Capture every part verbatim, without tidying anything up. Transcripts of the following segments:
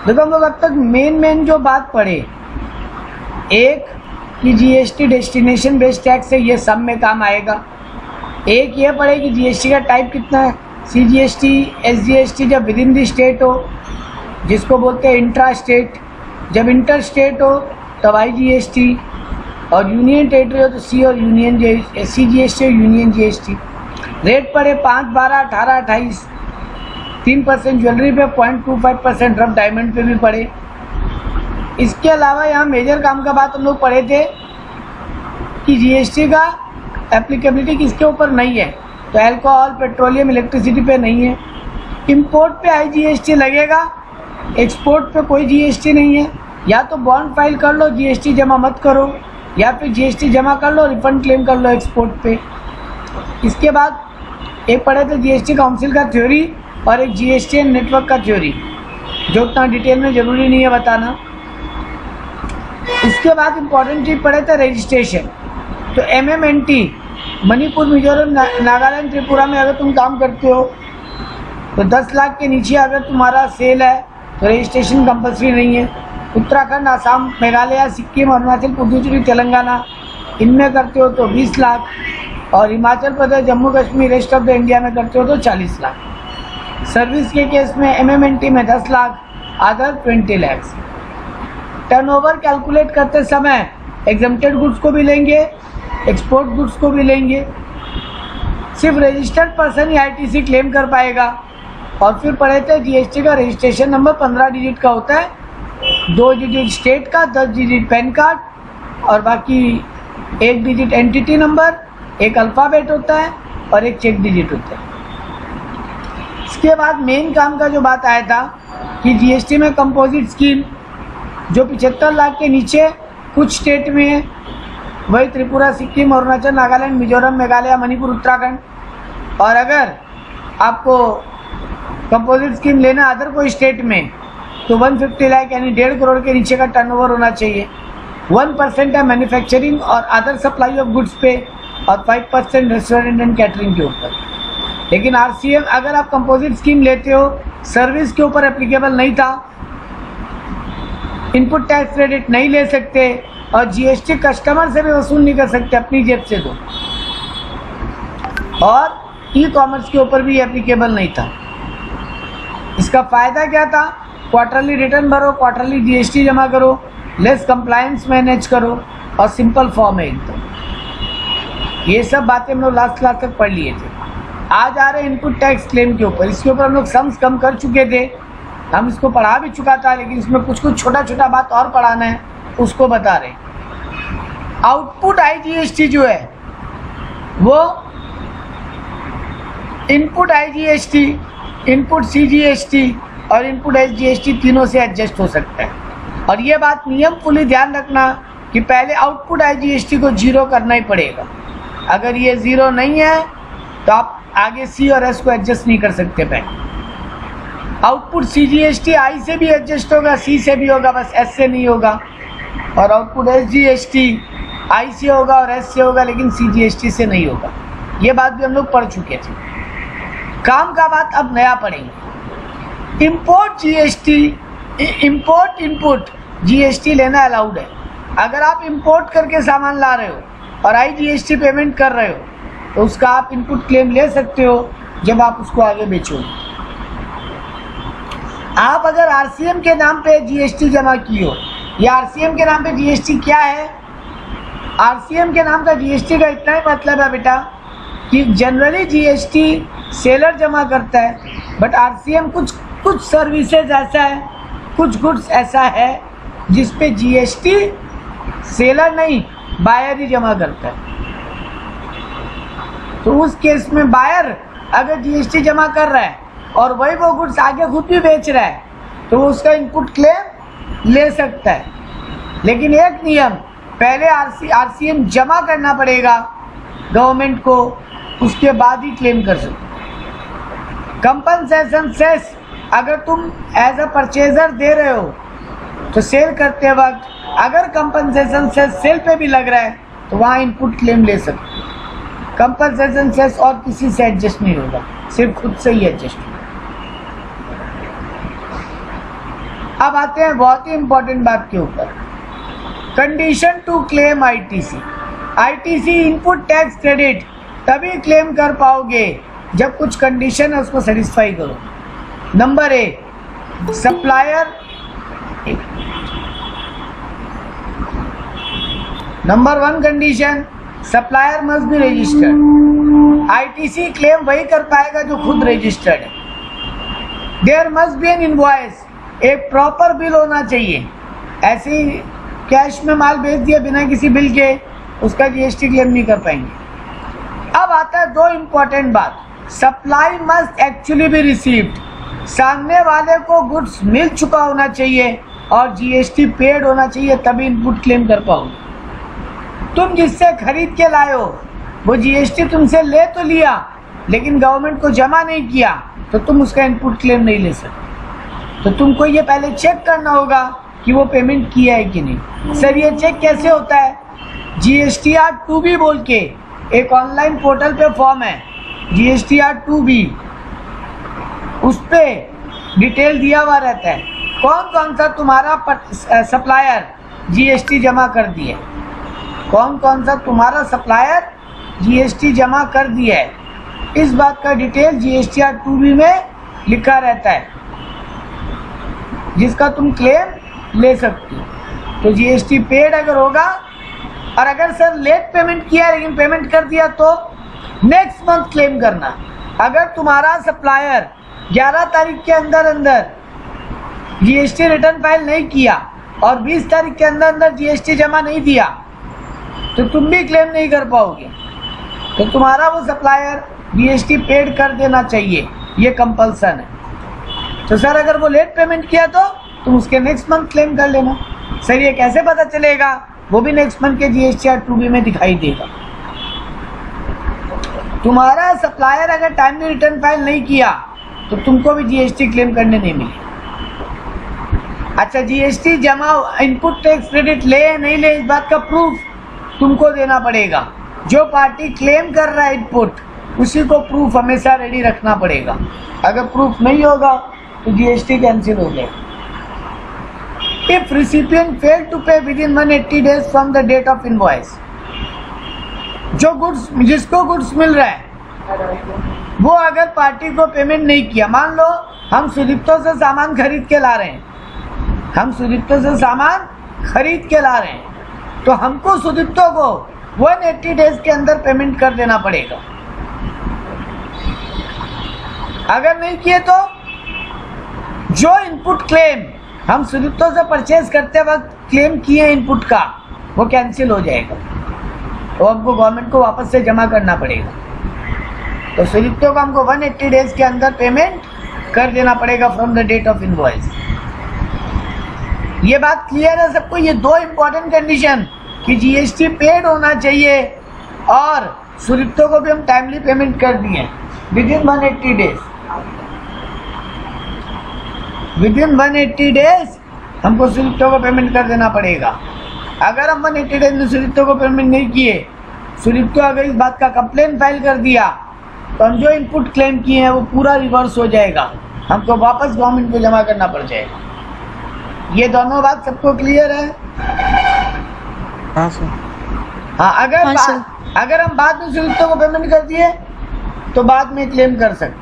देखो हम लोग अब तक मेन मेन जो बात पढ़े, एक कि जीएसटी डेस्टिनेशन बेस्ड टैक्स है, ये सब में काम आएगा। एक ये पढ़े कि जीएसटी का टाइप कितना है, सीजीएसटी, एसजीएसटी जब विद इन द स्टेट हो जिसको बोलते हैं इंट्रा स्टेट, जब इंटर स्टेट हो तब आईजीएसटी, और यूनियन टेरिटरी हो तो सी और union G C G S T और यूनियन जीएसटी। रेट पड़े पाँच, बारह, अठारह, अट्ठाईस, तीन परसेंट ज्वेलरी पे, point two five percent rough diamond पे भी पड़े। इसके अलावा यहाँ मेजर काम का बात हम लोग पढ़े थे कि जीएसटी का एप्लीकेबिलिटी किसके ऊपर नहीं है, तो अल्कोहल, पेट्रोलियम, इलेक्ट्रिसिटी पे नहीं है। इंपोर्ट पे आईजीएसटी लगेगा, एक्सपोर्ट पे कोई जीएसटी नहीं है। या तो बॉन्ड फाइल कर लो, जीएसटी जमा मत करो, या फिर जीएसटी जमा कर लो, रिफंड क्लेम कर लो एक्सपोर्ट पे। इसके बाद एक पढ़े थे जीएसटी काउंसिल का थ्योरी और एक जीएसटी नेटवर्क का थ्योरी, जो उतना डिटेल में ज़रूरी नहीं है बताना। इसके बाद इम्पोर्टेंट चीज पढ़े थे रजिस्ट्रेशन। तो M M N T Manipur, Mizoram, ना, नागालैंड, त्रिपुरा में अगर तुम काम करते हो तो दस लाख के नीचे अगर तुम्हारा सेल है तो रजिस्ट्रेशन कंपलसरी नहीं है। उत्तराखंड, आसाम, मेघालय, सिक्किम, अरुणाचल, पुडुचेरी, तेलंगाना इनमें करते हो तो बीस लाख, और Himachal Pradesh, Jammu Kashmir, rest of the India में करते हो तो चालीस लाख। सर्विस के केस में एम एम एन टी में दस lakh, other twenty lakhs. Turnover calculate करते समय एग्जम्प्टेड गुड्स को भी लेंगे, एक्सपोर्ट गुड्स को भी लेंगे। सिर्फ रजिस्टर्ड पर्सन ही आईटीसी क्लेम कर पाएगा। और फिर पढ़े थे जीएसटी का रजिस्ट्रेशन नंबर पंद्रह डिजिट का होता है, दो डिजिट स्टेट का, दस डिजिट पैन कार्ड, और बाकी एक डिजिट एंटिटी नंबर, एक अल्फ़ाबेट होता है और एक चेक डिजिट होता है। इसके बाद मेन काम का जो बात आया था कि जीएसटी में कंपोजिट स्कीम जो पिछहत्तर लाख के नीचे कुछ स्टेट में है, वही त्रिपुरा, सिक्किम, अरुणाचल, नागालैंड, मिजोरम, मेघालय, मणिपुर, उत्तराखंड। और अगर आपको कंपोजिट स्कीम लेना अदर कोई स्टेट में तो एक सौ पचास लाख यानी डेढ़ करोड़ के नीचे का टर्नओवर होना चाहिए। वन परसेंट है मैन्युफैक्चरिंग और अदर सप्लाई ऑफ गुड्स पे, और five percent restaurant and catering के ऊपर। लेकिन आरसीएम अगर आप कंपोजिट स्कीम लेते हो, सर्विस के ऊपर एप्लीकेबल नहीं था, इनपुट टैक्स क्रेडिट नहीं ले सकते, और जीएसटी कस्टमर से भी वसूल नहीं कर सकते अपनी जेब से दो, और ई कॉमर्स के ऊपर भी एप्लीकेबल नहीं था। इसका फ़ायदा क्या था? क्वार्टरली रिटर्न भरो, क्वार्टरली जीएसटी जमा करो, लेस कंप्लायंस मैनेज करो, और सिंपल फॉर्म है एकदम। ये सब बातें हम लोग लास्ट क्लास तक पढ़ लिए थे। आज आ रहे इनपुट टैक्स क्लेम के ऊपर। इसके ऊपर हम लोग सम्स कम कर चुके थे, हम इसको पढ़ा भी चुका था, लेकिन इसमें कुछ कुछ छोटा छोटा बात और पढ़ाना है, उसको बता रहे। आउटपुट आईजीएसटी जो है वो इनपुट आईजीएसटी, इनपुट सीजीएसटी और इनपुट एसजीएसटी तीनों से एडजस्ट हो सकता है। और ये बात नियम फुली ध्यान रखना कि पहले आउटपुट आईजीएसटी को जीरो करना ही पड़ेगा। अगर ये जीरो नहीं है तो आप आगे सी और एस को एडजस्ट नहीं कर सकते। पहले आउटपुट सीजीएसटी आई से भी एडजस्ट होगा, सी से भी होगा, बस एस से नहीं होगा। और आउटपुट एसजीएसटी आई से होगा और एस से होगा, लेकिन सीजीएसटी से नहीं होगा। ये बात भी हम लोग पढ़ चुके थे। काम का बात अब नया पढ़ेंगे। Import GST, import input GST लेना अलाउड है। अगर आप इंपोर्ट करके सामान ला रहे हो और आईजीएसटी पेमेंट कर रहे हो तो उसका आप इनपुट क्लेम ले सकते हो जब आप उसको आगे बेचोगे। आप अगर आरसीएम के नाम पे जीएसटी जमा की हो, या आरसीएम के नाम पे जीएसटी क्या है? आरसीएम के नाम का जीएसटी का इतना ही मतलब है बेटा कि जनरली जीएसटी सेलर जमा करता है, बट आरसीएम कुछ कुछ सर्विसेज ऐसा है, कुछ गुड्स ऐसा है जिस पे जीएसटी सेलर नहीं बायर ही जमा करता है। तो उस केस में बायर अगर जीएसटी जमा कर रहा है और वही वो गुड्स आगे खुद भी बेच रहा है तो उसका इनपुट क्लेम ले सकता है। लेकिन एक नियम, पहले आरसी आरसीएम जमा करना पड़ेगा गवर्नमेंट को, उसके बाद ही क्लेम कर सकते। कंपनसेशन सेस अगर तुम एज अ परचेजर दे रहे हो तो सेल करते वक्त अगर कंपनसेशन सेस सेल पे भी लग रहा है तो वहाँ इनपुट क्लेम ले सकते। कंपनसेशन सेस और किसी से एडजस्ट नहीं होगा, सिर्फ खुद से ही एडजस्ट होगा। अब आते हैं बहुत ही इंपॉर्टेंट बात के ऊपर, condition to claim ITC. ITC input tax credit तभी क्लेम कर पाओगे जब कुछ कंडीशन है उसको सेटिस्फाई करो। नंबर एक, supplier number one condition, supplier must be registered. ITC claim वही कर पाएगा जो खुद रजिस्टर्ड है। There must be an invoice, एक प्रॉपर बिल होना चाहिए। ऐसे ही कैश में माल बेच दिया बिना किसी बिल के, उसका जीएसटी क्लेम नहीं कर पाएंगे। अब आता है दो इंपॉर्टेंट बात, supply must actually be received, सामने वाले को गुड्स मिल चुका होना चाहिए और जीएसटी पेड होना चाहिए, तभी इनपुट क्लेम कर पाओगे। तुम जिससे खरीद के लाए हो वो जीएसटी तुमसे ले तो लिया लेकिन गवर्नमेंट को जमा नहीं किया, तो तुम उसका इनपुट क्लेम नहीं ले सकते। तो तुमको ये पहले चेक करना होगा कि वो पेमेंट किया है कि नहीं। सर ये चेक कैसे होता है? जीएसटी आर टू बी बोल के एक ऑनलाइन पोर्टल पे फॉर्म है, जीएसटी आर टू बी, उस पे डिटेल दिया हुआ रहता है कौन कौन सा तुम्हारा सप्लायर जीएसटी जमा कर दिया है, कौन कौन सा तुम्हारा सप्लायर जीएसटी जमा कर दिया है। इस बात का detail GST R two B में लिखा रहता है, जिसका तुम क्लेम ले सकते हो। तो जीएसटी पेड अगर होगा, और अगर सर लेट पेमेंट किया लेकिन पेमेंट कर दिया तो नेक्स्ट मंथ क्लेम करना। अगर तुम्हारा सप्लायर ग्यारह तारीख के अंदर अंदर जीएसटी रिटर्न फाइल नहीं किया और बीस तारीख के अंदर अंदर जीएसटी जमा नहीं दिया तो तुम भी क्लेम नहीं कर पाओगे। तो तुम्हारा वो सप्लायर जीएसटी पेड कर देना चाहिए, ये कंपल्सन है। तो सर अगर वो लेट पेमेंट किया तो तुम उसके नेक्स्ट मंथ क्लेम कर लेना। सर ये कैसे पता चलेगा? वो भी नेक्स्ट मंथ के जीएसटी आर टू बी में दिखाई देगा। तुम्हारा सप्लायर अगर टाइमली रिटर्न फाइल नहीं किया तो तुमको भी जीएसटी क्लेम करने नहीं मिले। अच्छा, जीएसटी जमा इनपुट टैक्स क्रेडिट ले नहीं ले इस बात का प्रूफ तुमको देना पड़ेगा। जो पार्टी क्लेम कर रहा है इनपुट उसी को प्रूफ हमेशा रेडी रखना पड़ेगा। अगर प्रूफ नहीं होगा तो जीएसटी कैंसिल हो जाएगा। If recipient fail to pay within one eighty days from the date of invoice, जो गुड्स जिसको गुड्स मिल रहा है वो अगर पार्टी को पेमेंट नहीं किया, मान लो हम सुदीप्तो से सामान खरीद के ला रहे हैं, हम सुदीप्तो से सामान खरीद के ला रहे हैं तो हमको सुदीप्तो को एक सौ अस्सी डेज के अंदर पेमेंट कर देना पड़ेगा। अगर नहीं किए तो जो इनपुट क्लेम हम सुदीप्तो से परचेज करते वक्त क्लेम किए इनपुट का वो कैंसिल हो जाएगा, तो हमको गवर्नमेंट को वापस से जमा करना पड़ेगा। तो सुदीप्तो को हमको एक सौ अस्सी डेज के अंदर पेमेंट कर देना पड़ेगा from the date of invoice. ये बात क्लियर है सबको? ये दो इंपॉर्टेंट कंडीशन कि जीएसटी पेड होना चाहिए और सुदीप्तो को भी हम टाइमली पेमेंट कर दिए within one eighty days. Within one eighty days हमको सुदीप्तो को पेमेंट कर देना पड़ेगा। अगर हम वन एट्टी डेज में सुदीप्तो को पेमेंट नहीं किए, सुदीप्तो अगर इस बात का कंप्लेन फाइल कर दिया तो हम जो इनपुट क्लेम किए हैं वो पूरा रिवर्स हो जाएगा, हमको वापस गवर्नमेंट को जमा करना पड़ जाएगा। ये दोनों बात सबको क्लियर है? हाँ सर। हाँ, अगर हाँ सर। अगर हम बाद में सुदीप्तो को पेमेंट कर दिए तो बाद में क्लेम कर सकते।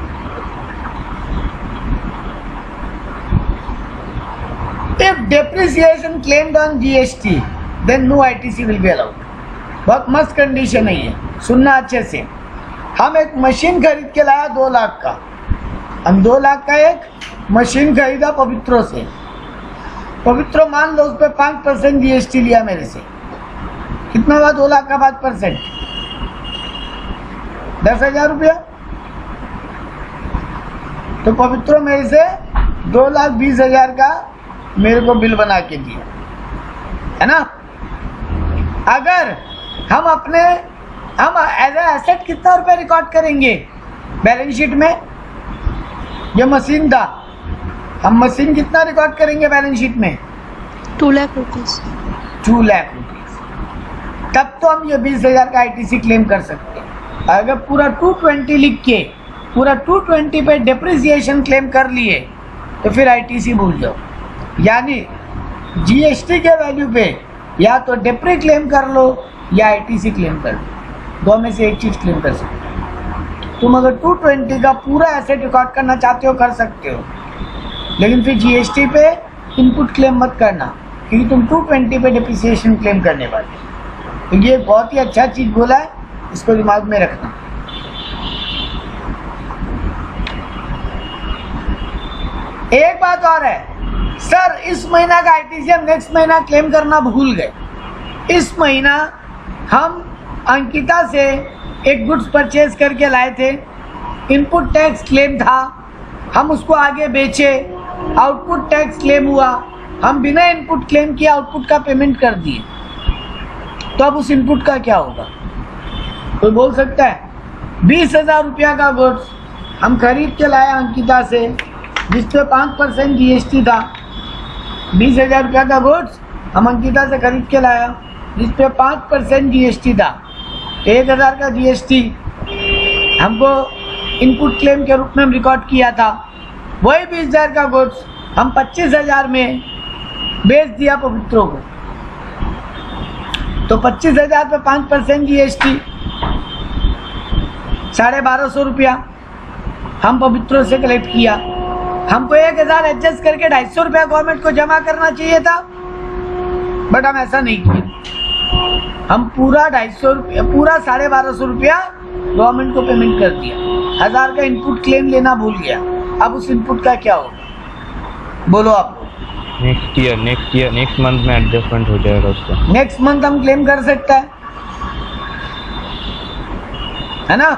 If depreciation claimed on G S T, then no I T C will be allowed. बहुत मस्त कंडीशन है ये, सुनना अच्छे से। हम एक मशीन खरीद के लाया दो लाख का, हम दो लाख का एक मशीन खरीदा पवित्रो से। पवित्रो मान लो उस पर पाँच परसेंट जीएसटी लिया मेरे से, कितना हुआ? दो लाख का पाँच परसेंट दस हजार रुपया। तो पवित्रो मेरे से दो लाख बीस हजार का मेरे को बिल बना के दिया, है ना। अगर हम अपने हम एज ए एसेट कितना रुपए रिकॉर्ड करेंगे बैलेंस शीट में? ये मशीन था, हम मशीन कितना रिकॉर्ड करेंगे बैलेंस शीट में? Two lakh rupees two lakh rupees तब तो हम ये बीस हजार का आईटीसी क्लेम कर सकते हैं। अगर पूरा टू ट्वेंटी लिख के पूरा टू ट्वेंटी पे डिप्रिसिएशन क्लेम कर लिए तो फिर आईटीसी भूल जाओ। यानी जीएसटी के वैल्यू पे या तो डेप्री क्लेम कर लो या आईटीसी क्लेम कर लो, दो में से एक चीज क्लेम कर सकते हो। तुम अगर टू ट्वेंटी का पूरा एसेट रिकॉर्ड करना चाहते हो कर सकते हो, लेकिन फिर जीएसटी पे इनपुट क्लेम मत करना, क्योंकि तुम टू ट्वेंटी पे डिप्रिसिएशन क्लेम करने वाले। तो ये बहुत ही अच्छा चीज बोला है, इसको दिमाग में रखना। एक बात और है सर, इस महीना का आईटीसी हम नेक्स्ट महीना क्लेम करना भूल गए। इस महीना हम अंकिता से एक गुड्स परचेज करके लाए थे, इनपुट टैक्स क्लेम था, हम उसको आगे बेचे, आउटपुट टैक्स क्लेम हुआ, हम बिना इनपुट क्लेम किए आउटपुट का पेमेंट कर दिए। तो अब उस इनपुट का क्या होगा? कोई बोल सकता है? बीस हजार रुपया का गुड्स हम खरीद के लाए अंकिता से, जिसपे पाँच परसेंट जीएसटी था। बीस हजार रुपया का गुड्स हम अंकिता से खरीद के लाया, जिसपे पाँच परसेंट जीएसटी था। तो एक हजार का जीएसटी हमको इनपुट क्लेम के रूप में हम रिकॉर्ड किया था। वही बीस हजार का गुड्स हम पच्चीस हजार में बेच दिया पवित्रों को। तो पच्चीस हजार पे पाँच परसेंट जीएसटी, साढ़े बारह सौ रुपया हम पवित्रों से कलेक्ट किया। हमको एक हजार एडजस्ट करके ढाई सौ रुपया गवर्नमेंट को जमा करना चाहिए था, बट हम ऐसा नहीं किया। हम पूरा ढाई सौ रुपया पूरा साढ़े बारह सौ रुपया गवर्नमेंट को पेमेंट कर दिया। हजार का इनपुट क्लेम लेना भूल गया। अब उस इनपुट का क्या होगा, बोलो आप? Next year next year next month में एडजस्टमेंट हो जाएगा उसका। नेक्स्ट मंथ हम क्लेम कर सकता है, है ना?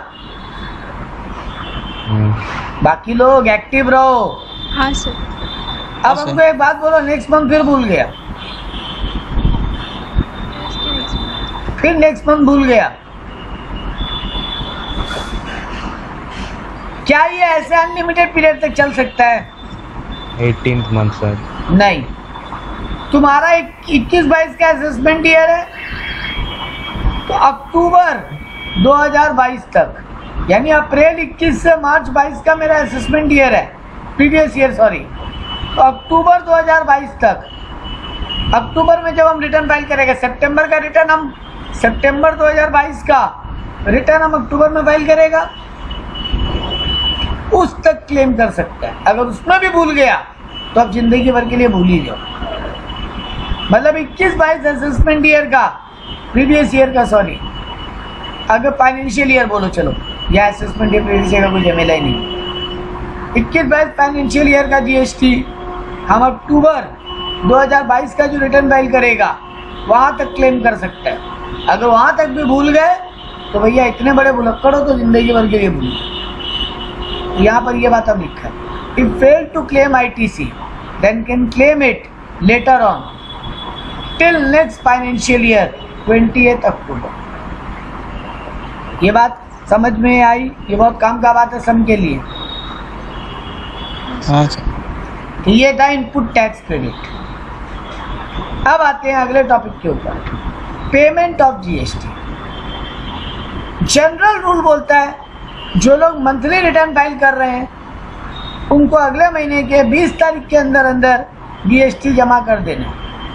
बाकी लोग एक्टिव रहो। हाँ सर। अब हमको एक बात बोलो, नेक्स्ट मंथ फिर भूल गया, फिर नेक्स्ट मंथ भूल गया। क्या ये ऐसे अनलिमिटेड पीरियड तक चल सकता है? Eighteenth month sir. नहीं, तुम्हारा इक्कीस बाईस का असेसमेंट ईयर है, तो अक्टूबर दो हज़ार बाईस तक, यानी अप्रैल इक्कीस से मार्च बाईस का मेरा असेसमेंट ईयर है, प्रीवियस ईयर सॉरी। तो अक्टूबर दो हज़ार बाईस तक, अक्टूबर में जब हम रिटर्न फाइल करेंगे, सितंबर का रिटर्न हम सितंबर दो हज़ार बाईस का रिटर्न हम अक्टूबर में फाइल करेगा, उस तक क्लेम कर सकता है। अगर उसमें भी भूल गया तो अब जिंदगी भर के लिए भूल ही जाओ। मतलब इक्कीस बाईस असेसमेंट ईयर का, प्रीवियस ईयर का सॉरी, अगर फाइनेंशियल ईयर बोलो चलो, या असेसमेंट ईयर प्रीवियस ईयर का कोई झमेला ही नहीं। इक्कीस बाईस फाइनेंशियल ईयर का जीएसटी हम अक्टूबर दो हज़ार बाईस का जो रिटर्न फाइल करेगा वहाँ तक क्लेम कर सकता है। अगर वहाँ तक भी भूल गए तो भैया इतने बड़े भुलक्कड़ हो तो जिंदगी भर के लिए भूल। यहाँ पर यह बात अब लिखा है, if fail to claim ITC then can claim it later on till next financial year twentieth October. ये बात समझ में आई? ये बहुत काम का बात है सम के लिए। हाँ तो ये था इनपुट टैक्स क्रेडिट। अब आते हैं अगले टॉपिक के ऊपर, payment of GST. General rule बोलता है जो लोग मंथली रिटर्न फाइल कर रहे हैं उनको अगले महीने के बीस तारीख के अंदर अंदर जीएसटी जमा कर देना।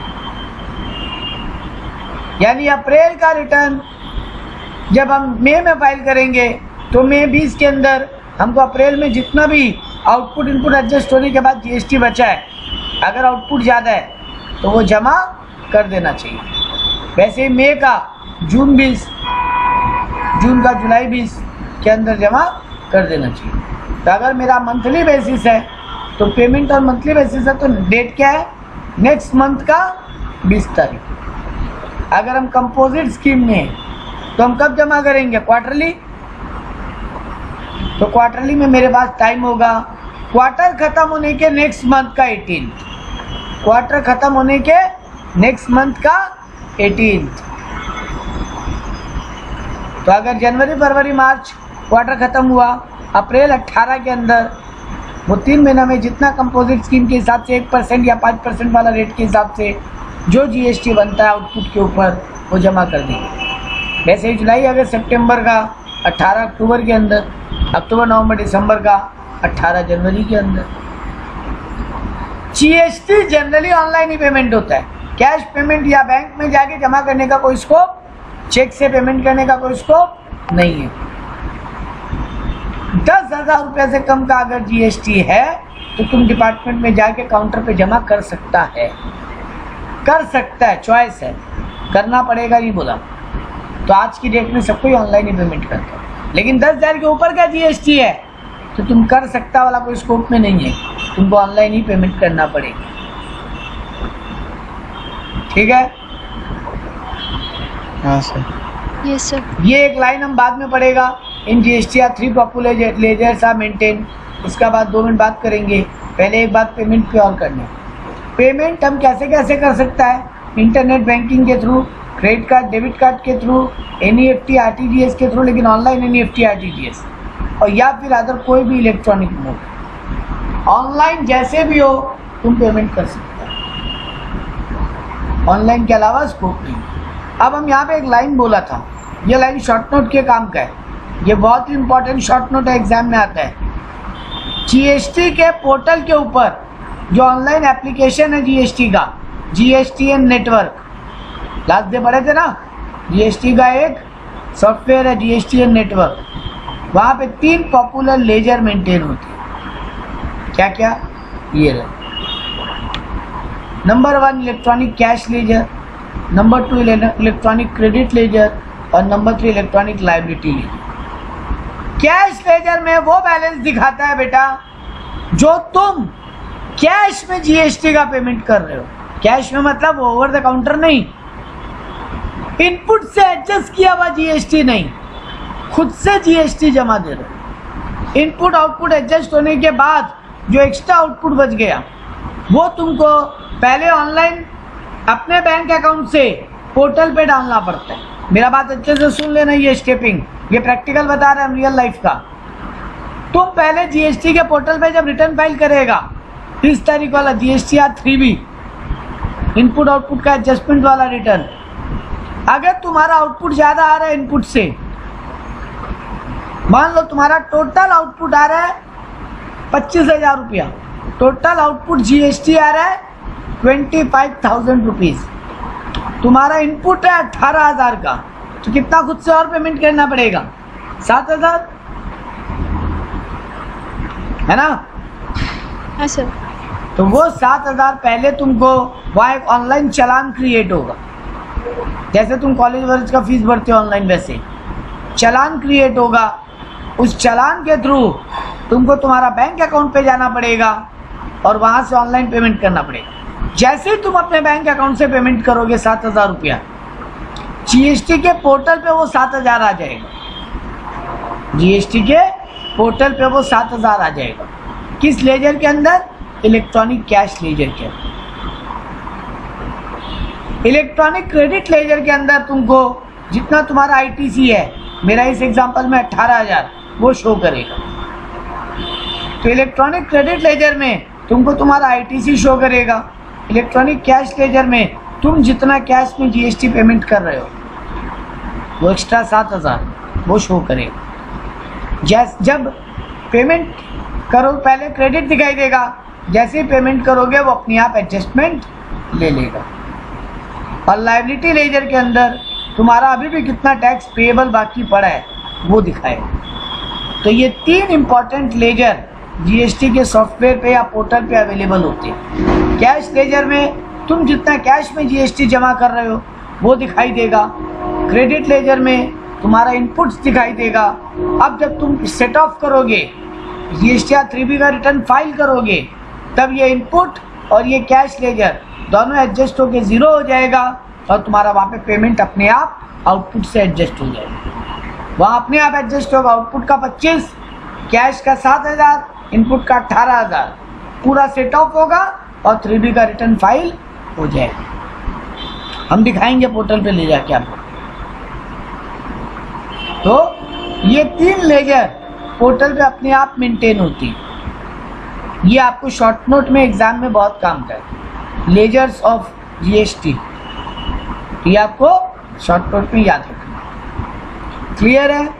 यानी अप्रैल का रिटर्न जब हम मई में फाइल करेंगे तो मई बीस के अंदर हमको अप्रैल में जितना भी आउटपुट इनपुट एडजस्ट होने के बाद जीएसटी बचा है, अगर आउटपुट ज़्यादा है तो वो जमा कर देना चाहिए। वैसे ही मई का जून बीस, जून का जुलाई बीस के अंदर जमा कर देना चाहिए। तो अगर मेरा मंथली बेसिस है तो पेमेंट और मंथली बेसिस है तो डेट क्या है? नेक्स्ट मंथ का बीस तारीख। अगर हम कंपोजिट स्कीम में हैं तो हम कब जमा करेंगे? क्वार्टरली। तो क्वार्टरली में मेरे पास टाइम होगा क्वार्टर खत्म होने के नेक्स्ट मंथ का एटीन, क्वार्टर खत्म होने के नेक्स्ट मंथ का एटीन। तो अगर जनवरी फरवरी मार्च क्वार्टर खत्म हुआ, अप्रैल अट्ठारह के अंदर वो तीन महीना में जितना कंपोजिट स्कीम के हिसाब से एक परसेंट या पाँच परसेंट वाला रेट के हिसाब से जो जीएसटी बनता है आउटपुट के ऊपर वो जमा कर देंगे। वैसे ही जुलाई अगस्त सितंबर का अट्ठारह अक्टूबर के अंदर, अक्टूबर नवंबर दिसंबर का अट्ठारह जनवरी के अंदर। जीएसटी जनरली ऑनलाइन ही पेमेंट होता है। कैश पेमेंट या बैंक में जाके जमा करने का कोई स्कोप, चेक से पेमेंट करने का कोई स्कोप नहीं है। दस हजार रुपये से कम का अगर जीएसटी है तो तुम डिपार्टमेंट में जाके काउंटर पे जमा कर सकता है, कर सकता है, चॉइस है, करना पड़ेगा नहीं बोला। तो आज की डेट में सब कोई ऑनलाइन ही पेमेंट करता है, लेकिन दस हजार के ऊपर का जीएसटी है तो तुम कर सकता वाला कोई स्कोप में नहीं है, तुमको ऑनलाइन ही पेमेंट करना पड़ेगा। ठीक है? हाँ सर। Yes sir. ये एक लाइन हम बाद में पढ़ेगा। In GST are three popular ledgers are maintain. इसका बाद दो मिनट बात करेंगे। पहले एक बात पेमेंट पे और करनी। पेमेंट हम कैसे कैसे कर सकता है? इंटरनेट बैंकिंग के through, credit card, debit card के थ्रू, एनईएफटी, आरटीजीएस के थ्रू, लेकिन ऑनलाइन एनईएफटी, आरटीजीएस, और या फिर अदर कोई भी इलेक्ट्रॉनिक मोड। ऑनलाइन जैसे भी हो तुम पेमेंट कर सकते हो, ऑनलाइन के अलावा स्कोप नहीं। अब हम यहाँ पे एक लाइन बोला था, ये लाइन शॉर्ट नोट के काम का है, ये बहुत ही इंपॉर्टेंट शॉर्ट नोट है, एग्जाम में आता है। जीएसटी के पोर्टल के ऊपर जो ऑनलाइन एप्लीकेशन है जीएसटी का, जीएसटीएन नेटवर्क, लास्ट डे पढ़े थे ना, जीएसटी का एक सॉफ्टवेयर है जीएसटीएन नेटवर्क। वहाँ पे तीन पॉपुलर लेजर मेंटेन होते हैं। क्या क्या? ये रहे। Number one electronic cash ledger, number two electronic credit ledger, और number three electronic liability ledger. Cash ledger में वो बैलेंस दिखाता है बेटा जो तुम कैश में जीएसटी का पेमेंट कर रहे हो। कैश में मतलब ओवर द काउंटर नहीं, इनपुट से एडजस्ट किया हुआ जीएसटी नहीं, खुद से जीएसटी जमा दे रहे हो। इनपुट आउटपुट एडजस्ट होने के बाद जो एक्स्ट्रा आउटपुट बच गया वो तुमको पहले ऑनलाइन अपने बैंक अकाउंट से पोर्टल पे डालना पड़ता है। मेरा बात अच्छे से सुन लेना, ये स्टेपिंग, ये प्रैक्टिकल बता रहे हैं हम, रियल लाइफ का। तुम पहले जीएसटी के पोर्टल पे जब रिटर्न फाइल करेगा, तीस तारीख वाला GST are three B, input output का एडजस्टमेंट वाला रिटर्न, अगर तुम्हारा आउटपुट ज्यादा आ रहा है इनपुट से, मान लो तुम्हारा टोटल आउटपुट आ रहा है पच्चीस हजार रुपया, टोटल आउटपुट जीएसटी आ रहा है ट्वेंटी फाइव थाउजेंड रुपीज, तुम्हारा इनपुट है अठारह हजार का, तो कितना खुद से और पेमेंट करना पड़ेगा? सात हजार, है ना? हाँ सर। तो वो सात हजार पहले तुमको वहाँ एक ऑनलाइन चालान क्रिएट होगा, जैसे तुम कॉलेज वर्ज का फीस भरते हो ऑनलाइन, वैसे चालान क्रिएट होगा। उस चालान के थ्रू तुमको तुम्हारा बैंक अकाउंट पे जाना पड़ेगा और वहाँ से ऑनलाइन पेमेंट करना पड़ेगा। जैसे ही तुम अपने बैंक अकाउंट से पेमेंट करोगे सात हजार रुपया, जीएसटी के पोर्टल पे वो सात हजार आ जाएगा। जीएसटी के पोर्टल पे वो सात हजार आ जाएगा। किस लेजर के अंदर? इलेक्ट्रॉनिक कैश लेजर के अंदर। इलेक्ट्रॉनिक क्रेडिट लेजर के अंदर तुमको जितना तुम्हारा आईटीसी है, मेरा इस एग्जांपल में अठारह हजार, वो शो करेगा। तो इलेक्ट्रॉनिक क्रेडिट लेजर में तुमको तुम्हारा आईटीसी शो करेगा। इलेक्ट्रॉनिक कैश लेजर में तुम जितना कैश में जीएसटी पेमेंट कर रहे हो वो एक्स्ट्रा सात हजार वो शो करेगा। जैस जब पेमेंट करो पहले क्रेडिट दिखाई देगा, जैसे ही पेमेंट करोगे वो अपने आप एडजस्टमेंट ले लेगा। और लायबिलिटी लेजर के अंदर तुम्हारा अभी भी कितना टैक्स पेएबल बाकी पड़ा है वो दिखाएगा। तो ये तीन इंपॉर्टेंट लेजर जीएसटी के सॉफ्टवेयर पे या पोर्टल पे अवेलेबल होते हैं। कैश लेजर में तुम जितना कैश में जीएसटी जमा कर रहे हो वो दिखाई देगा। क्रेडिट लेजर में तुम्हारा इनपुट्स दिखाई देगा। अब जब तुम सेट ऑफ करोगे, जीएसटी आर थ्री बी का रिटर्न फाइल करोगे, तब ये इनपुट और ये कैश लेजर दोनों एडजस्ट होके जीरो हो जाएगा और तुम्हारा वहाँ पे पेमेंट अपने आप आउटपुट से एडजस्ट हो जाएगा। वहाँ अपने आप एडजस्ट होगा। आउटपुट का पच्चीस, कैश का सात हजार, इनपुट का अठारह हजार, पूरा सेट ऑफ होगा और थ्री बी का रिटर्न फाइल हो जाएगा। हम दिखाएंगे पोर्टल पे ले जाके आपको। तो ये तीन लेजर पोर्टल पे अपने आप मेंटेन होती है। ये आपको शॉर्ट नोट में एग्जाम में बहुत काम का है, लेजर्स ऑफ जीएसटी। ये आपको शॉर्ट नोट में याद रखना। क्लियर है?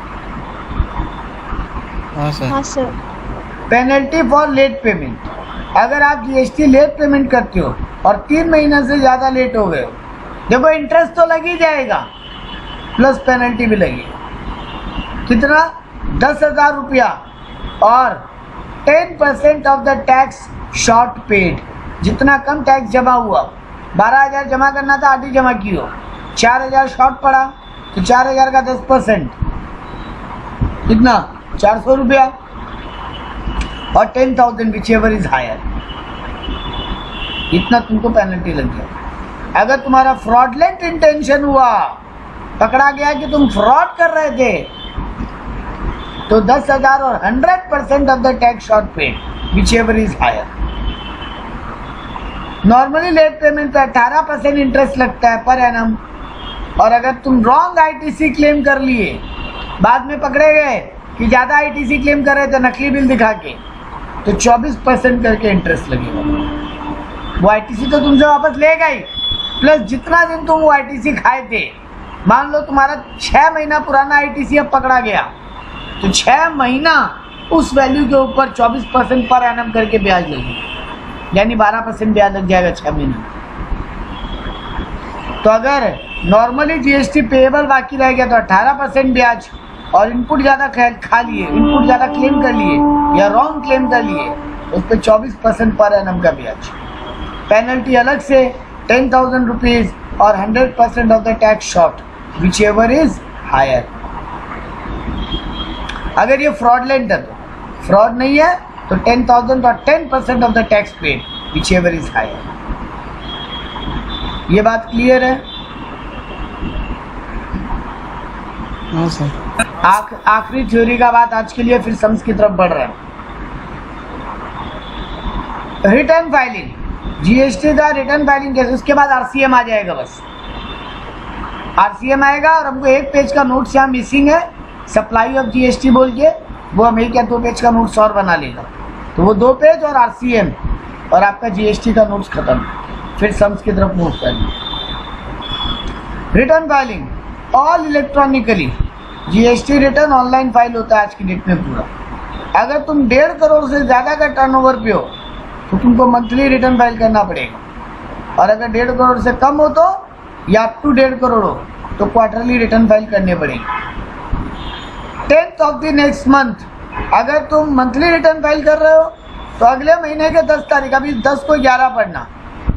हाँ सर। हाँ sir. Penalty for late payment. अगर आप जीएसटी लेट पेमेंट करते हो और तीन महीने से ज़्यादा लेट हो गए हो, देखो इंटरेस्ट तो लग ही जाएगा प्लस पेनल्टी भी लगेगी। कितना? दस हज़ार रुपया और ten percent of the tax short paid. जितना कम टैक्स जमा हुआ, बारह हज़ार जमा करना था, आधी जमा की हो, चार हज़ार शॉर्ट पड़ा तो चार हज़ार का दस परसेंट कितना? चार सौ रुपया और ten thousand whichever is higher, इतना तुमको पेनल्टी लग गया। अगर तुम्हारा फ्रॉडलेंट इंटेंशन हुआ, पकड़ा गया कि तुम फ्रॉड कर रहे थे, तो दस हजार और hundred percent of the tax short paid whichever is higher. Normally late payment पे अठारह परसेंट इंटरेस्ट लगता है पर एनम, और अगर तुम रॉन्ग आईटीसी क्लेम कर लिए, बाद में पकड़े गए कि ज़्यादा आईटीसी क्लेम कर रहे थे नकली बिल दिखा के, तो चौबीस परसेंट करके इंटरेस्ट लगेगा। वो आईटीसी तो तुमसे वापस लेगा ही, प्लस जितना दिन तुम वो आईटीसी खाए थे, मान लो तुम्हारा छः महीना पुराना आईटीसी अब पकड़ा गया, तो छः महीना उस वैल्यू के ऊपर चौबीस परसेंट पर एनम करके ब्याज लगेगी, यानी बारह परसेंट ब्याज लग जाएगा छः महीने। तो अगर नॉर्मली जीएसटी पेएबल बाकी रह गया तो अठारह परसेंट ब्याज, और इनपुट ज़्यादा खा लिए, इनपुट ज़्यादा क्लेम कर लिए या रॉन्ग क्लेम कर लिए, उस पर चौबीस परसेंट पर एनम का ब्याज। पेनल्टी अलग से टेन थाउजेंड रुपीज़ और hundred percent of the tax short whichever is higher. अगर ये फ्रॉडलेंट है, तो फ्रॉड नहीं है तो टेन थाउजेंड और ten percent of the tax paid whichever is higher. ये बात क्लियर है? हाँ सर। आख, आखिरी थ्योरी का बात आज के लिए, फिर सम्स की तरफ बढ़ रहे हैं। रिटर्न फाइलिंग, जीएसटी का रिटर्न फाइलिंग कैसे, उसके बाद आरसीएम आ जाएगा। बस आरसीएम आएगा और हमको एक पेज का नोट्स यहाँ मिसिंग है, सप्लाई ऑफ जीएसटी बोल के, वो हमें क्या दो पेज का नोट्स और बना लेगा, तो वो दो पेज और आरसीएम और आपका जीएसटी का नोट्स खत्म। फिर सम्स की तरफ मूव करना। Return filing all electronically, GST return online file होता है आज की डेट में पूरा। अगर तुम डेढ़ करोड़ से ज़्यादा का टर्नओवर पे हो तो तुमको मंथली रिटर्न फाइल करना पड़ेगा, और अगर डेढ़ करोड़ से कम हो तो, या अप टू डेढ़ करोड़ हो तो क्वार्टरली रिटर्न फाइल करने पड़ेगी। Tenth of the next month, अगर तुम मंथली रिटर्न फाइल कर रहे हो तो अगले महीने के दस तारीख, अभी दस को ग्यारह पढ़ना,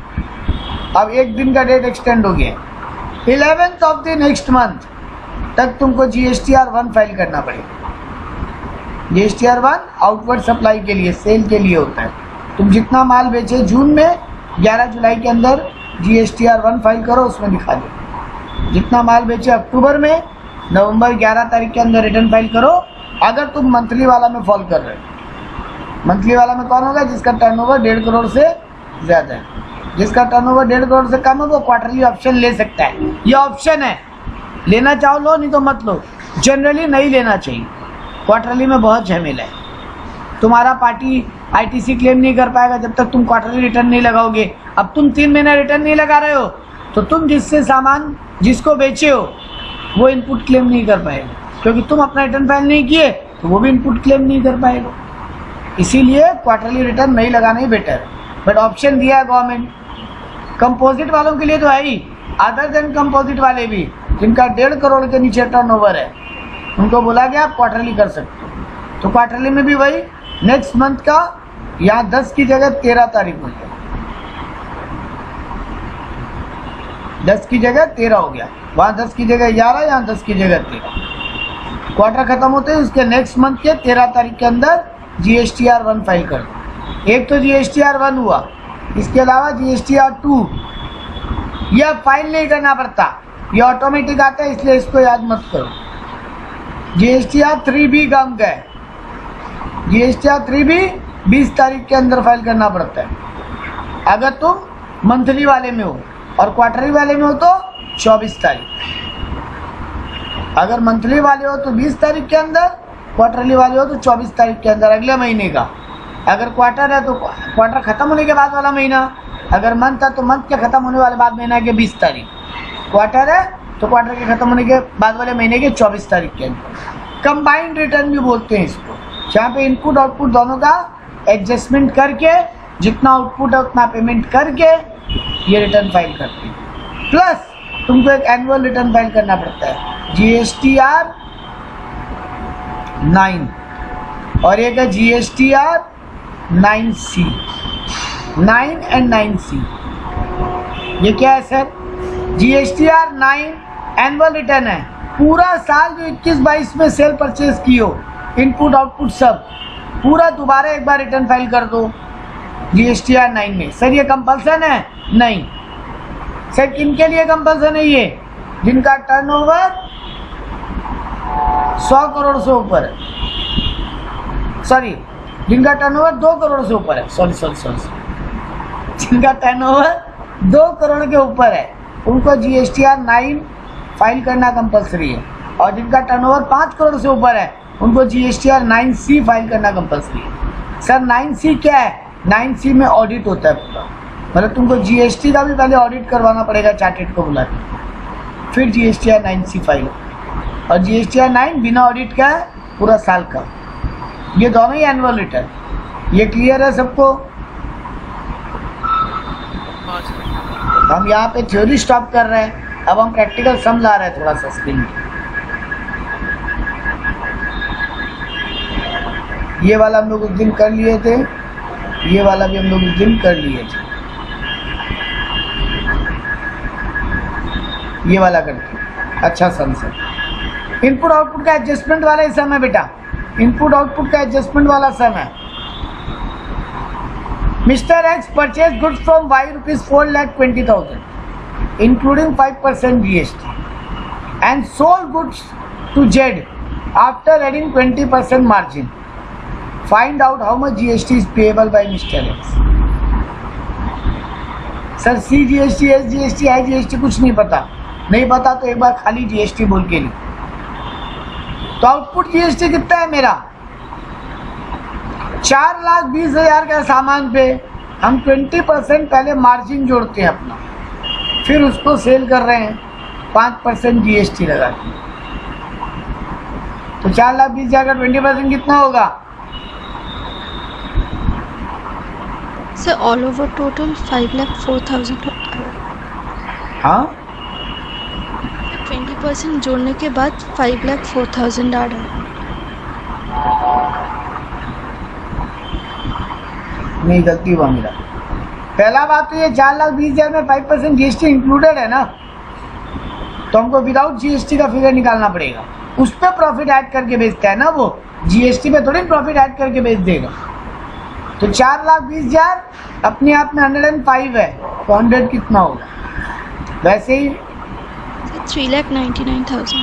अब एक दिन का डेट एक्सटेंड हो गया, eleventh of the next month तक तुमको जीएसटीआर वन फाइल करना पड़ेगा। जीएसटीआर वन आउटवर्ड सप्लाई के लिए, सेल के लिए होता है। तुम जितना माल बेचे जून में, ग्यारह जुलाई के अंदर जीएसटीआर वन फाइल करो, उसमें दिखा दो। जितना माल बेचे अक्टूबर में, नवंबर ग्यारह तारीख के अंदर रिटर्न फाइल करो। अगर तुम मंथली वाला में फॉल कर रहे हो, मंथली वाला में कौन होगा? जिसका टर्नओवर डेढ़ करोड़ से ज़्यादा है। जिसका टर्नओवर डेढ़ करोड़ से कम है वो क्वार्टरली ऑप्शन ले सकता है। ये ऑप्शन है, लेना चाहो लो, नहीं तो मत लो। जनरली नहीं लेना चाहिए, क्वार्टरली में बहुत झमेला है। तुम्हारा पार्टी आईटीसी क्लेम नहीं कर पाएगा जब तक तुम क्वार्टरली रिटर्न नहीं लगाओगे। अब तुम तीन महीना रिटर्न नहीं लगा रहे हो तो तुम जिससे सामान जिसको बेचे हो वो इनपुट क्लेम नहीं कर पाएगा, क्योंकि तुम अपना रिटर्न फाइल नहीं किए तो वो भी इनपुट क्लेम नहीं कर पाएगा। इसीलिए क्वार्टरली रिटर्न नहीं लगाना ही बेटर। बट ऑप्शन दिया है गवर्नमेंट, कंपोजिट वालों के लिए तो है ही, अदर देन कंपोजिट वाले भी जिनका डेढ़ करोड़ के नीचे टर्नओवर है, उनको बोला गया आप क्वार्टरली कर सकते हो। तो क्वार्टरली में भी वही नेक्स्ट मंथ का, यहाँ दस की जगह तेरह तारीख हो गया, दस की जगह तेरह हो गया, वहाँ दस की जगह ग्यारह, यहाँ दस की जगह तेरह। क्वार्टर खत्म होते हैं उसके नेक्स्ट मंथ के तेरह तारीख के अंदर जीएसटीआर वन फाइल कर दो। एक तो जीएसटीआर वन हुआ, इसके अलावा जीएसटीआर टू, यह फाइल नहीं करना पड़ता, ये ऑटोमेटिक आता है, इसलिए इसको याद मत करो। जीएसटीआर थ्री भी काम का है, जीएसटीआर थ्री भी बीस तारीख के अंदर फाइल करना पड़ता है अगर तुम मंथली वाले में हो, और क्वार्टरली वाले में हो तो चौबीस तारीख। अगर मंथली वाले हो तो बीस तारीख के अंदर, क्वार्टरली वाले हो तो चौबीस तारीख के अंदर अगले महीने का। अगर क्वार्टर है तो क्वार्टर खत्म होने के बाद वाला महीना, अगर मंथ है तो मंथ के खत्म होने वाले बाद महीना के बीस तारीख, क्वार्टर है तो क्वार्टर के खत्म होने के बाद वाले महीने के चौबीस तारीख के अंदर। कंबाइंड रिटर्न भी बोलते हैं इसको, जहाँ पे इनपुट आउटपुट दोनों का एडजस्टमेंट करके जितना आउटपुट है उतना पेमेंट करके ये रिटर्न फाइल करते हैं। प्लस तुमको एक एनुअल रिटर्न फाइल करना पड़ता है, G S T R nine, और एक है G S T R nine C, nine and nine C. ये क्या है sir? G S T R nine annual return है, पूरा साल जो इक्कीस बाईस में सेल परचेज की हो, इनपुट आउटपुट सब पूरा दोबारा एक बार रिटर्न फाइल कर दो G S T R nine में। सर ये कंपल्सन है? नहीं सर। किन के लिए कंपल्सन है ये? जिनका टर्नओवर सौ करोड़ से ऊपर है, सॉरी जिनका टर्नओवर दो करोड़ से ऊपर है, सॉरी सॉरी सॉरी जिनका टर्नओवर दो करोड़ के ऊपर है उनको G S T R nine file करना कंपल्सरी है, और जिनका टर्नओवर पाँच करोड़ से ऊपर है उनको G S T R nine C file करना कंपल्सरी है। सर नाइन सी क्या है? नाइन सी में ऑडिट होता है पूरा, मतलब तुमको जी एस टी का भी पहले ऑडिट करवाना पड़ेगा चार्टेड को बुला के, फिर G S T R nine C file, और G S T R nine बिना ऑडिट का है पूरा साल का। ये दोनों ही एनुअल रिटर्न। ये क्लियर है सबको? हम यहाँ पे थ्योरी स्टॉप कर रहे हैं, अब हम प्रैक्टिकल सम ला रहे हैं थोड़ा सा स्क्रीन पे। ये वाला हम लोग उस दिन कर लिए थे, ये वाला भी हम लोग उस दिन कर लिए थे, ये वाला करते। अच्छा सम सर, इनपुट आउटपुट का एडजस्टमेंट वाला ही सम है बेटा, इनपुट आउटपुट का एडजस्टमेंट वाला सम है। Mister X purchase goods from Y rupees four lakh twenty thousand including five percent G S T and sold goods to Z after adding twenty percent margin. Find out how much G S T is payable by mister X. Sir C G S T, S G S T, I G S T कुछ नहीं पता, नहीं पता तो एक बार खाली जी S T बोल के नहीं। तो आउटपुट जी एस टी कितना है मेरा? चार लाख बीस हजार का सामान पे हम ट्वेंटी परसेंट पहले मार्जिन जोड़ते हैं अपना, फिर उसको सेल कर रहे हैं पाँच परसेंट जी एस टी लगा के। तो चार लाख बीस हजार का ट्वेंटी परसेंट कितना होगा? Sir all over total five lakh four thousand. हाँ ट्वेंटी परसेंट जोड़ने के बाद फाइव लाख फोर थाउजेंड आ रहा है। नहीं गलती हुआ मेरा। पहला बात तो ये चार लाख बीस हजार में five percent G S T included है ना, तो हमको विदाउट जी एस टी का फिगर निकालना पड़ेगा। उस पर प्रॉफिट ऐड करके बेचता है ना वो, जी एस टी पे थोड़ी प्रॉफिट ऐड करके बेच देगा। तो चार लाख बीस हजार अपने आप में हंड्रेड एंड फाइव है, तो हंड्रेड कितना होगा? वैसे ही three lakh ninety nine thousand.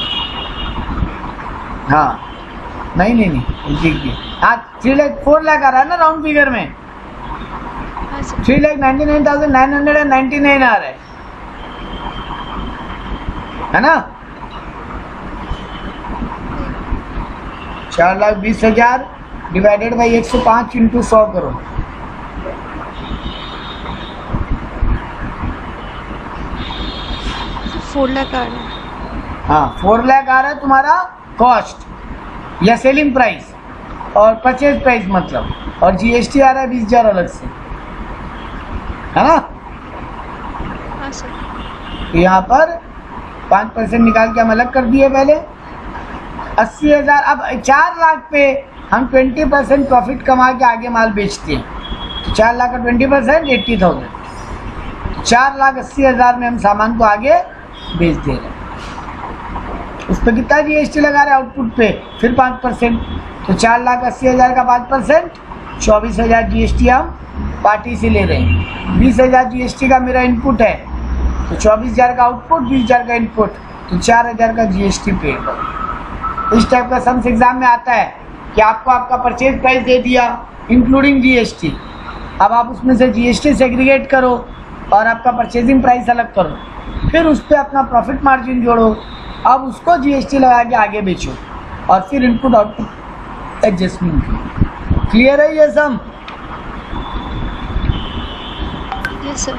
हाँ नहीं नहीं नहीं ठीक है, हाँ थ्री लाख फोर लाख आ रहा है ना राउंड फिगर में, हाँ sir. Three lakh ninety nine thousand nine hundred and ninety nine आ रहा है, है ना? चार लाख बीस हजार डिवाइडेड बाई एक सौ पाँच इंटू सौ करो, फोर लाख आ रहा है। हाँ फोर लाख आ रहा है तुम्हारा कॉस्ट या सेलिंग प्राइस, और परचेज प्राइस मतलब, और जी एस टी आ रहा है बीस हजार अलग से, है ना? हाँ सर। तो यहाँ पर पाँच परसेंट निकाल के हम अलग कर दिए पहले, अस्सी हजार। अब चार लाख पे हम ट्वेंटी परसेंट प्रॉफिट कमा के आगे माल बेचते हैं, तो चार लाख का ट्वेंटी परसेंट एट्टी थाउजेंड, चार लाख अस्सी हजार में हम सामान को आगे बेच दे रहे हैं। उस पर कितना जी एस टी लगा रहे हैं आउटपुट पे? फिर पाँच परसेंट, तो चार लाख अस्सी हजार का पाँच परसेंट चौबीस हजार जी एस टी हम पार्टी से ले रहे हैं। बीस हजार जी एस टी का मेरा इनपुट है, तो चौबीस हजार का आउटपुट, बीस हजार का इनपुट, तो चार हजार का जी एस टी पे। इस टाइप का सम्स एग्जाम में आता है कि आपको आपका परचेज प्राइस दे दिया इंक्लूडिंग जी एस टी, अब आप उसमें से जी एस टी सेग्रीगेट करो और आपका परचेजिंग प्राइस अलग करो, फिर उस पर अपना प्रॉफिट मार्जिन जोड़ो, अब उसको जी एस टी लगा के आगे बेचो, और फिर इनपुट आउटपुट एडजस्टमेंट। क्लियर है ये सम? Yes sir.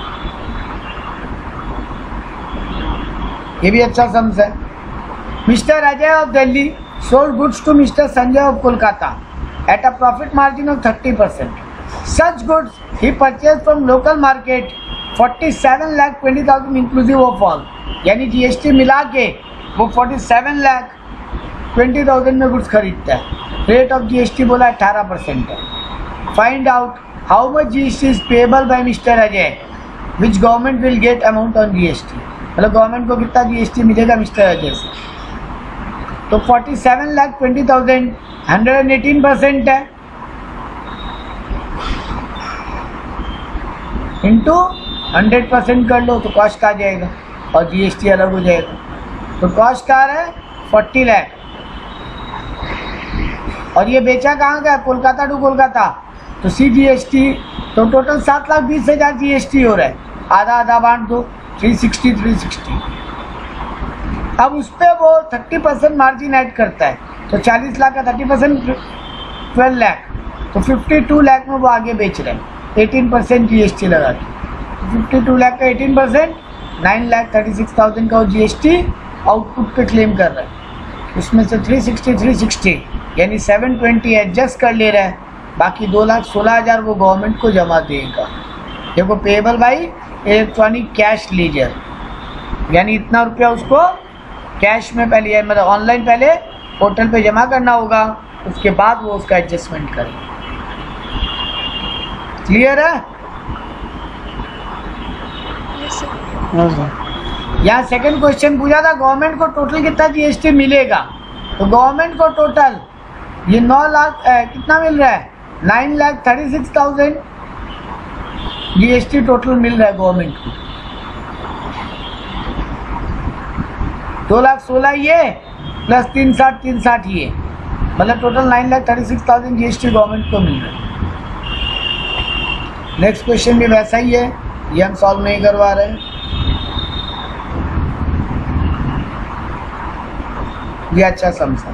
ये भी अच्छा सम्स है। Mister Ajay of Delhi sold goods to Mister Sanjay of Kolkata at a profit margin of thirty percent. Such goods he purchase from local market forty seven lakh twenty thousand inclusive of all, यानी GST मिला के वो forty seven lakh twenty thousand में goods खरीदता है। Rate of GST बोला अठारह percent है। Find out how much GST is payable by mister Ajay which government will get amount on GST, मतलब गवर्नमेंट को कितना जीएसटी मिलेगा मिस्टर अजय से। तो forty seven lakh twenty thousand hundred and eighteen percent है इंटू हंड्रेड परसेंट कर लो तो कॉस्ट आ जाएगा और जीएसटी अलग हो जाएगा। तो कॉस्ट आ रहा है फोर्टी लाख और ये बेचा कहाँ का, कोलकाता टू कोलकाता, तो सी जीएसटी, तो टोटल सात लाख बीस हजार जीएसटी हो रहा है, आधा आधा बांट दो, थ्री सिक्सटी थ्री सिक्सटी। अब उस पर वो थर्टी परसेंट मार्जिन ऐड करता है, तो चालीस लाख का थर्टी परसेंट ट्वेल्व लाख, तो फिफ्टी टू लाख में वो आगे बेच रहे हैं एटीन परसेंट जीएसटी लगा के। फिफ्टी टू लाख का eighteen percent nine lakh thirty six thousand का वो जीएसटी आउटपुट पे क्लेम कर रहा है। उसमें से थ्री सिक्सटी थ्री सिक्सटी यानी सेवन ट्वेंटी एडजस्ट कर ले रहा है, बाकी दो लाख सोलह हज़ार वो गवर्नमेंट को जमा देगा। देखो payable by electronic cash ledger, यानी इतना रुपया उसको कैश में पहले, मतलब ऑनलाइन पहले पोर्टल पे जमा करना होगा, उसके बाद वो उसका एडजस्टमेंट करेगा। क्लियर है? हाँ सर। यहाँ सेकंड क्वेश्चन पूछा था गवर्नमेंट को टोटल कितना जीएसटी मिलेगा, तो गवर्नमेंट को टोटल ये नौ लाख ए, कितना मिल रहा है, nine lakh thirty six thousand GST total मिल रहा है गवर्नमेंट को। दो लाख सोलह ये प्लस तीन साठ तीन साठ ये, मतलब total nine lakh thirty six thousand GST government को मिल रहा है। नेक्स्ट क्वेश्चन भी वैसा ही है, ये हम सॉल्व नहीं करवा रहे हैं, ये अच्छा समझा।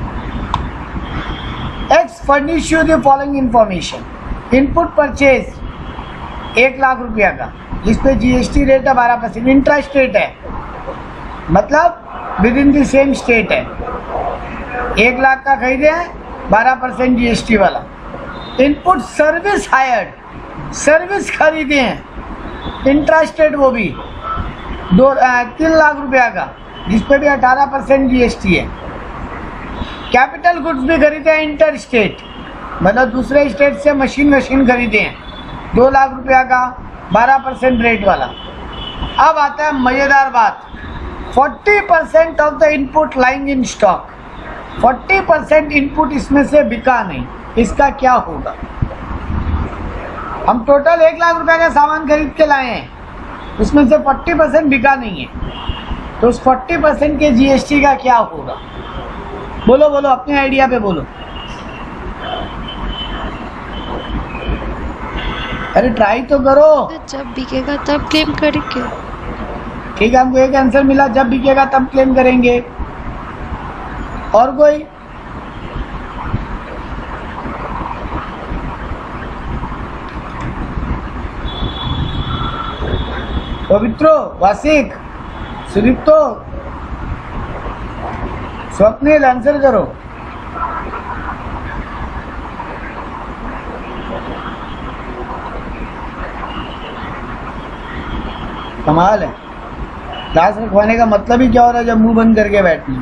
X furnish you the following information, input purchase एक लाख रुपया का, जिस पे जीएसटी रेट है बारह परसेंट, इंट्रा स्टेट है, मतलब with in the same state है, एक लाख का खरीदे हैं बारह परसेंट जीएसटी वाला। इनपुट सर्विस हायर्ड, सर्विस खरीदे हैं इंट्रा स्टेट, वो भी दो तीन लाख रुपया का, जिस पे भी अठारह परसेंट जीएसटी है। कैपिटल गुड्स भी खरीदे हैं इंटर स्टेट, मतलब दूसरे स्टेट से मशीन मशीन खरीदे हैं दो लाख रुपया का, बारह परसेंट रेट वाला। अब आता है मजेदार बात, forty percent of the input lying in stock, forty percent input इसमें से बिका नहीं, इसका क्या होगा? हम टोटल एक लाख रुपया का सामान खरीद के लाए हैं, उसमें से फोर्टी परसेंट बिका नहीं है, तो उस फोर्टी परसेंट के जीएसटी का क्या होगा? बोलो बोलो, अपने आइडिया पे बोलो। अरे ट्राई तो करो। जब बिकेगा तब क्लेम करेंगे। ठीक है, हमको एक आंसर मिला, जब बिकेगा तब क्लेम करेंगे। और कोई? पवित्रो, वासिक, सुदीप्तो, स्वप्निल, आंसर करो। कमाल है, क्लास रखवाने का मतलब ही क्या हो रहा है जब मुंह बंद करके बैठना।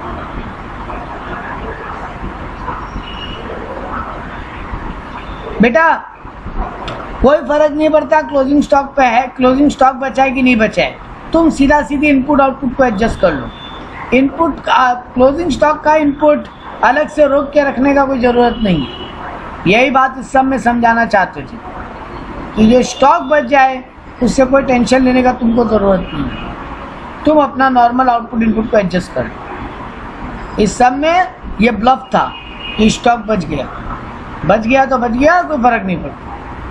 बेटा कोई फर्क नहीं पड़ता क्लोजिंग स्टॉक पे है, क्लोजिंग स्टॉक बचा है कि नहीं बचा है, तुम सीधा सीधी इनपुट आउटपुट को एडजस्ट कर लो। इनपुट क्लोजिंग स्टॉक का इनपुट अलग से रोक के रखने का कोई ज़रूरत नहीं है। यही बात इस सब में समझाना चाहते थे कि जो स्टॉक बच जाए उससे कोई टेंशन लेने का तुमको ज़रूरत नहीं है, तुम अपना नॉर्मल आउटपुट इनपुट को एडजस्ट कर लो। इस सब में ये ब्लफ था कि स्टॉक बच गया, बच गया तो बच गया, कोई फर्क नहीं पड़ता।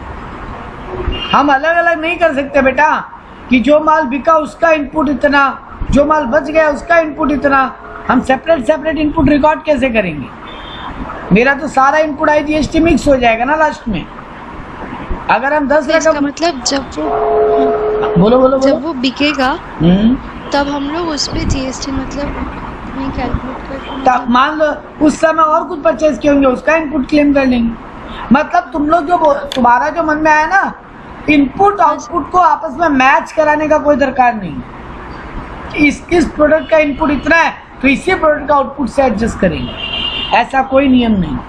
हम अलग अलग नहीं कर सकते बेटा कि जो माल बिका उसका इनपुट इतना, जो माल बच गया उसका इनपुट इतना। हम सेपरेट सेपरेट इनपुट रिकॉर्ड कैसे करेंगे? मेरा तो सारा इनपुट आई जीएसटी मिक्स हो जाएगा ना लास्ट में। अगर हम दस लाख का मतलब जब वो बोलो बोलो जब वो बिकेगा हम्म तब हम लोग उस पे जीएसटी मतलब नहीं कैलकुलेट कर, तब मान लो उस समय और कुछ परचेज किए होंगे, उसका इनपुट क्लेम कर लेंगे। मतलब तुम लोग जो बोल- तुम्हारा जो मन में आया ना, इनपुट आउटपुट को आपस में मैच कराने का कोई दरकार नहीं। इस इस प्रोडक्ट का इनपुट इतना है तो इसी प्रोडक्ट का आउटपुट से एडजस्ट करेंगे, ऐसा कोई नियम नहीं।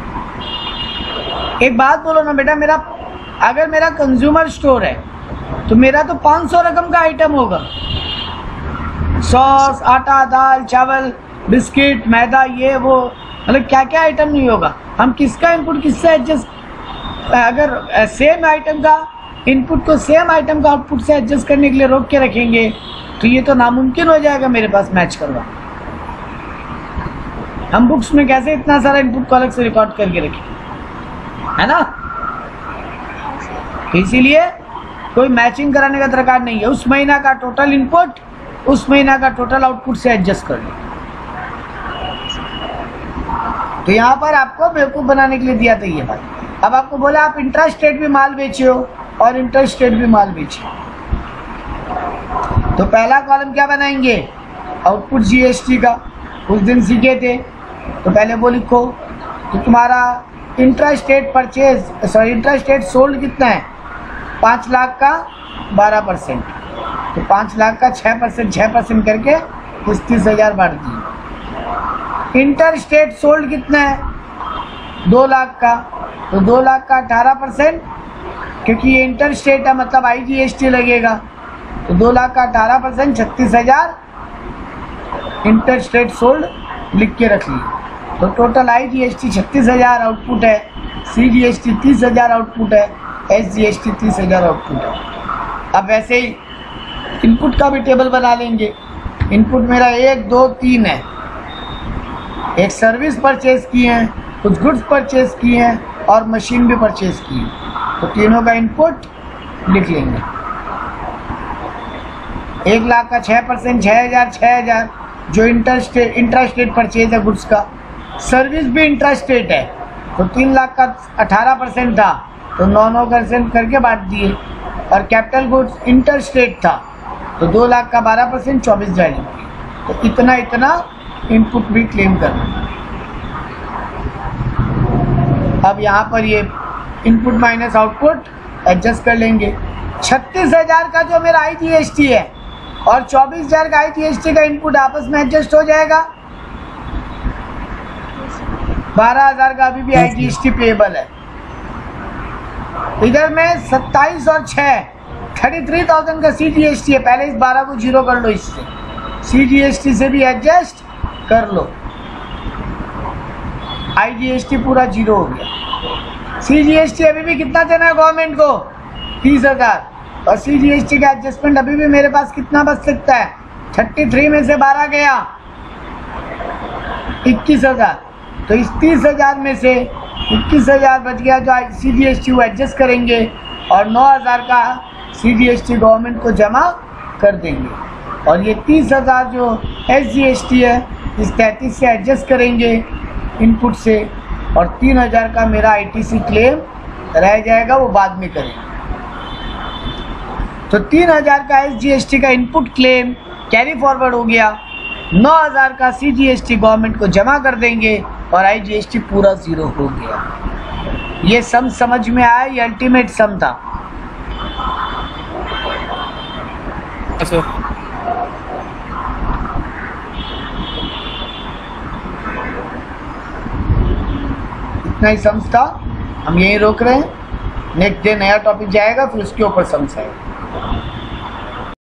एक बात बोलो ना बेटा, मेरा अगर मेरा कंज्यूमर स्टोर है तो मेरा तो पाँच सौ रकम का आइटम होगा, सॉस, आटा, दाल, चावल, बिस्किट, मैदा, ये वो, मतलब क्या क्या आइटम नहीं होगा। हम किसका इनपुट किससे एडजस्ट, अगर सेम आइटम का इनपुट को सेम आइटम का आउटपुट से एडजस्ट करने के लिए रोक के रखेंगे तो ये तो नामुमकिन हो जाएगा मेरे पास मैच करवा। हम बुक्स में कैसे इतना सारा इनपुट को अलग से रिकॉर्ड करके रखेंगे, है ना। तो इसीलिए कोई मैचिंग कराने का दरकार नहीं है। उस महीना का टोटल इनपुट उस महीना का टोटल आउटपुट से एडजस्ट कर लो। तो यहाँ पर आपको बेवकूफ़ बनाने के लिए दिया था ये बात। अब आपको बोला आप इंट्रा स्टेट भी माल बेचे हो और इंटर स्टेट भी माल बेचे, तो पहला कॉलम क्या बनाएंगे, आउटपुट जीएसटी का। उस दिन सीखे थे तो पहले वो लिखो। तो तुम्हारा intra state purchase sorry intra state sold कितना है, पाँच लाख का बारह परसेंट, तो पाँच लाख का छः परसेंट छः परसेंट करके तीस हज़ार बांट दिए। इंटर स्टेट सोल्ड कितना है, दो लाख का, तो दो लाख का अठारह परसेंट, क्योंकि ये इंटर स्टेट है मतलब आई जी एस टी लगेगा, तो दो लाख का अठारह परसेंट छत्तीस हज़ार इंटर स्टेट सोल्ड लिख के रख लिए। तो total I G S T छत्तीस हज़ार आउटपुट है, सी जी एस टी तीस हज़ार आउटपुट है, एस जी एस टी तीस हज़ार आउटपुट है। अब वैसे ही इनपुट का भी टेबल बना लेंगे। इनपुट मेरा एक दो तीन है, एक सर्विस परचेज की है, कुछ गुड्स परचेज किए हैं और मशीन भी परचेज की है, तो तीनों का इनपुट लिख लेंगे। एक लाख का छः परसेंट छः हज़ार छः हज़ार जो inter state intra state purchase है गुड्स का। सर्विस भी इंट्रा स्टेट है तो तीन लाख का अठारह परसेंट था तो नौ नौ परसेंट करके बांट दिए। और कैपिटल गुड्स इंटर स्टेट था तो दो लाख का बारह परसेंट चौबीस हज़ार रुपये, तो इतना इतना इनपुट भी क्लेम करना। अब यहाँ पर ये इनपुट माइनस आउटपुट एडजस्ट कर लेंगे। छत्तीस हज़ार का जो मेरा आई जी एस टी है और चौबीस हज़ार का आई जी एस टी का इनपुट आपस में एडजस्ट हो जाएगा। बारह हज़ार का अभी भी I G S T payable है। इधर में सत्ताईस और छः थर्टी थ्री थाउजेंड का सी जी एस टी है, पहले इस बारह को जीरो कर लो, इससे सी जी एस टी से भी एडजस्ट कर लो। आई जी एस टी पूरा जीरो हो गया। सी जी एस टी अभी भी कितना देना है गवर्नमेंट को, तीस हज़ार, और सी जी एस टी का एडजस्टमेंट अभी भी मेरे पास कितना बच सकता है, थर्टी थ्री में से बारह गया इक्कीस हज़ार, तो इस तीस हज़ार में से इक्कीस हज़ार बच गया जो सी जी एस टी वो एडजस्ट करेंगे और नौ हज़ार का C G S T government को जमा कर देंगे। और ये तीस हज़ार जो एस जी एस टी है इस तैंतीस से एडजस्ट करेंगे इनपुट से, और तीन हज़ार का मेरा आई टी सी क्लेम रह जाएगा, वो बाद में करेंगे। तो तीन हज़ार का एस जी एस टी का इनपुट क्लेम कैरी फॉरवर्ड हो गया, नौ हज़ार का C G S T government को जमा कर देंगे और आई जी एस टी पूरा ज़ीरो हो गया। ये सम समझ में आया, ये अल्टीमेट सम था। सर इतना ही सम्स था, हम यहीं रोक रहे हैं। नेक्स्ट डे नया टॉपिक जाएगा, फिर उसके ऊपर सम्स आएगा।